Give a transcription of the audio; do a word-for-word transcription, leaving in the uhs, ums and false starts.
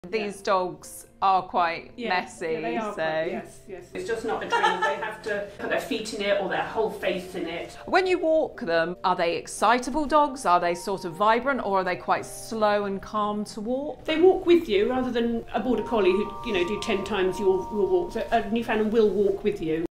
These yeah. dogs are quite yeah. messy, yeah, they are so... quite, yes, yes. It's just not a treat. They have to put their feet in it or their whole face in it. When you walk them, are they excitable dogs? Are they sort of vibrant, or are they quite slow and calm to walk? They walk with you rather than a border collie who, you know, do ten times your, your walks. A Newfoundland will walk with you.